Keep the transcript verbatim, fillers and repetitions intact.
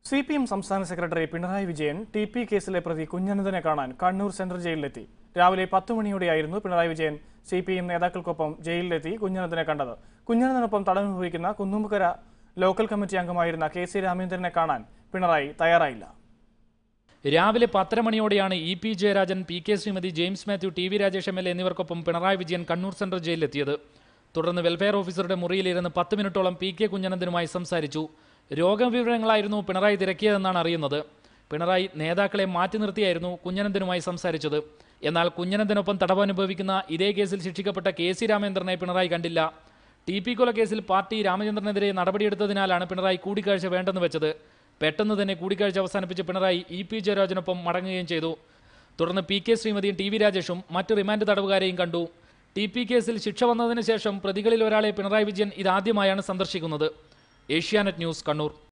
C P M സംസ്ഥാന secretary Pinarayi Vijayan T P കേസിലെ പ്രതി കുഞ്ഞനന്ദനെ കാണാൻ കണ്ണൂർ സെൻട്രൽ ജയിലിലെത്തി. രാവിലെ പത്ത് മണിയോടെയായിരുന്നു Pinarayi Vijayan C P M നേതാക്കൾക്കൊപ്പം ജയിലിലെത്തി കുഞ്ഞനന്ദനെ കണ്ടത്. കുഞ്ഞനന്ദനൊപ്പം തടവനുഭവിക്കുന്ന കുന്നുമുക്കര ലോക്കൽ കമ്മിറ്റി അംഗമായിരുന്ന കെ സി രാമചന്ദ്രനെ കാണാൻ പിണറായി തയ്യാറായില്ല. രാവിലെ പത്തര മണിയോടെയാണ് E P Jayarajan, P K Sreemathi, James Mathew, T V Rajesh M L A എന്നിവർക്കൊപ്പം പിണറായി വിജയൻ കണ്ണൂർ സെൻട്രൽ ജയിലിലെത്തിയത്. തുടർന്ന് വെൽഫെയർ ഓഫീസറുടെ മുറിയിലിരുന്ന് പത്ത് മിനിറ്റോളം പി കെ കുഞ്ഞനന്ദനുമായി സംസാരിച്ചു. രോഗവിവരങ്ങളായിരുന്നു പിണറായി തിരക്കിയതെന്നാണ് അറിയുന്നത്. പിണറായി നേതാക്കളെ മാറ്റി നിർത്തിയായിരുന്നു കുഞ്ഞനന്ദനുമായി സംസാരിച്ചത്. എന്നാൽ കുഞ്ഞനന്ദനൊപ്പം തടവനുഭവിക്കുന്ന ഇതേ കേസിൽ ശിക്ഷിക്കപ്പെട്ട കെ സി രാമചന്ദ്രനെ പിണറായി കണ്ടില്ല. ടി പി കൊലക്കേസിൽ പാർട്ടി രാമചന്ദ്രനെതിരെ നടപടിയെടുത്തതിനാലാണ് പിണറായി കൂടിക്കാഴ്ച വേണ്ടെന്ന് വെച്ചത്. പെട്ടെന്ന് തന്നെ കൂടിക്കാഴ്ച അവസാനിപ്പിച്ച് പിണറായി ഇ പി ജയരാജനൊപ്പം മടങ്ങുകയും ചെയ്തു. തുടർന്ന് പി കെ ശ്രീമതിയും ടി വി രാജേഷും മറ്റ് റിമാൻഡ് തടവുകാരെയും കണ്ടു. ടി പി കേസിൽ ശിക്ഷ വന്നതിന് ശേഷം പ്രതികളിൽ ഒരാളെ പിണറായി വിജയൻ ഇതാദ്യമായാണ് സന്ദർശിക്കുന്നത്. ഏഷ്യാനെറ്റ് ന്യൂസ്, കണ്ണൂർ.